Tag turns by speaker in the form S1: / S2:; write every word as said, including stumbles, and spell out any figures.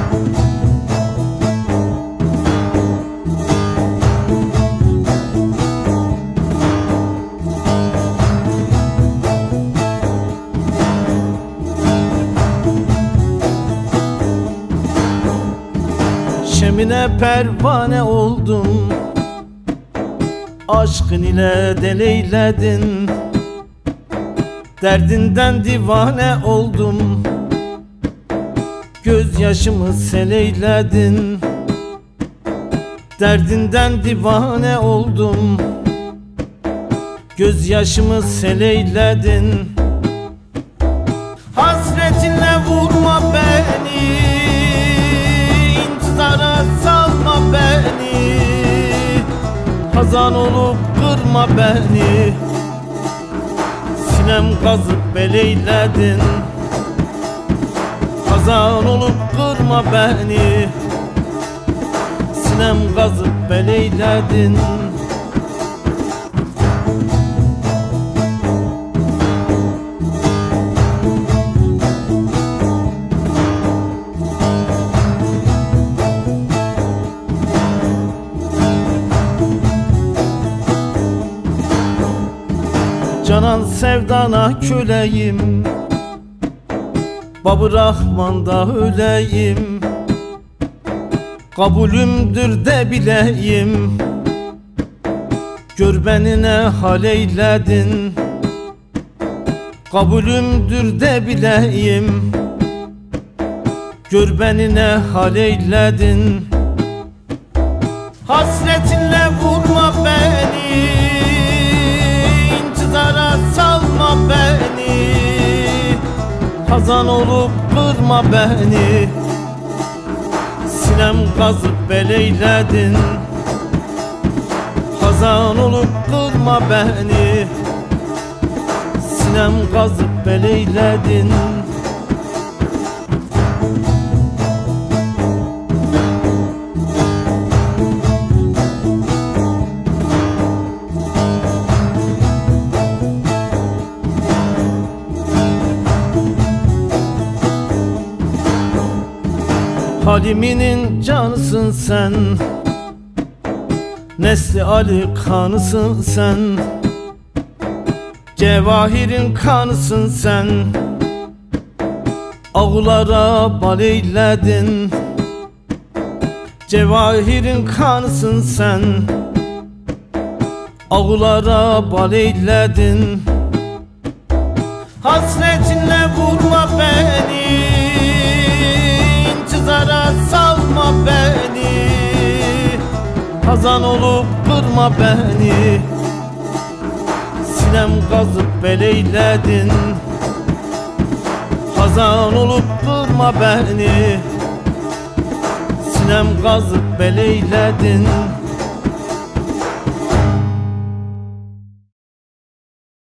S1: Şemine pervane oldum, aşkın ile deleyledin. Derdinden divane oldum, gözyaşımı seleyledin. Derdinden divane oldum, gözyaşımı seleyledin. Hasretinle vurma beni, intizara salma beni. Hazan olup kırma beni, sinem kazıp beleyledin. Hazan olup kırma beni, sinem kazıp beleyledin. Canan sevdana köleyim, Bab-ı Rahman'da öleyim. Kabulümdür de bileyim, gör beni ne hal eyledin. Kabulümdür de bileyim, gör beni ne hal eyledin. Hasretinle vurma beni, intizara salma beni. Hazan olup kırma beni, sinem kazıp beleyledin. Hazan olup kırma beni, sinem kazıp beleyledin. Haliminin canısın sen, nesli Ali kanısın sen. Cevahirin kanısın sen, ağulara bal eyledin. Cevahirin kanısın sen, ağulara bal eyledin. Hasretinle vurma beni, intizara salma beni. Hazan olup kırma beni, sinem kazıp beleyledin. Hazan olup kırma beni, sinem kazıp beleyledin.